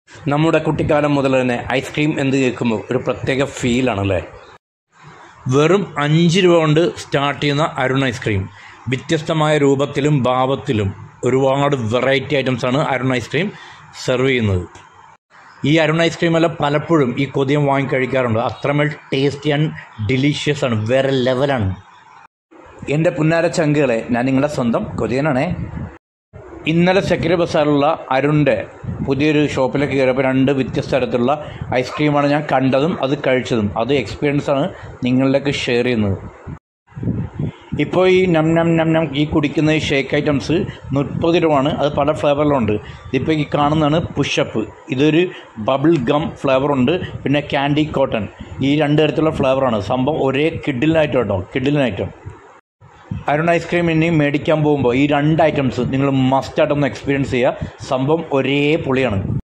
നമ്മുടെ കുട്ടിക്കാലം മുതൽ തന്നെ ഐസ്ക്രീം എന്ന് കേൾക്കുമ്പോൾ ഒരു പ്രത്യേക ഫീലാണല്ലേ. വെറും 5 രൂപ കൊണ്ട് സ്റ്റാർട്ട് ചെയ്യുന്ന അരുൺ ഐസ്ക്രീം. വ്യത്യസ്തമായ രൂപത്തിലും ഭാവത്തിലും ഒരുപാട് വെറൈറ്റി ഐറ്റംസാണ് അരുൺ ഐസ്ക്രീം സെർവ് ചെയ്യുന്നത്. ഈ അരുൺ ഐസ്ക്രീം എല്ലാം പലപ്പോഴും ഈ കൊതിയം വാങ്ങി കഴിക്കാറുണ്ട്. അത്രമേൽ ടേസ്റ്റി ആൻഡ് ഡിലീഷ്യസ് ആണ്, വേറെ ലെവലാണ്. എൻ്റെ പുന്നാര ചങ്കുകളെ, ഞാൻ നിങ്ങളുടെ സ്വന്തം കൊതിയനാണേ. ഇന്നലെ സെക്രട്ടറി ബസാറിലുള്ള അരുണിൻ്റെ പുതിയൊരു ഷോപ്പിലേക്ക് കയറിയപ്പോൾ 2 വ്യത്യസ്ത തരത്തിലുള്ള ഐസ്ക്രീമാണ് ഞാൻ കണ്ടതും അത് കഴിച്ചതും. അത് എക്സ്പീരിയൻസാണ് നിങ്ങളിലേക്ക് ഷെയർ ചെയ്യുന്നത്. ഇപ്പോൾ ഈ നം ഈ കുടിക്കുന്ന ഈ ഷേക്ക് ഐറ്റംസ് 30 രൂപയാണ്. അത് പല ഫ്ലേവറിലുണ്ട്. ഇതിപ്പോൾ ഈ കാണുന്നതാണ് പുഷപ്പ്. ഇതൊരു ബബിൾ ഗം ഫ്ലേവറുണ്ട്, പിന്നെ ക്യാൻഡി കോട്ടൺ. ഈ 2 തരത്തിലുള്ള ഫ്ലേവറാണ്. സംഭവം ഒരേ കിഡിലിനായിട്ട് കേട്ടോ, കിഡിലിനായിട്ടും. അരുൺ ഐസ്ക്രീം ഇനി മേടിക്കാൻ പോകുമ്പോൾ ഈ 2 ഐറ്റംസ് നിങ്ങൾ മസ്റ്റായിട്ടൊന്ന് എക്സ്പീരിയൻസ് ചെയ്യുക. സംഭവം ഒരേ പൊളിയാണ്.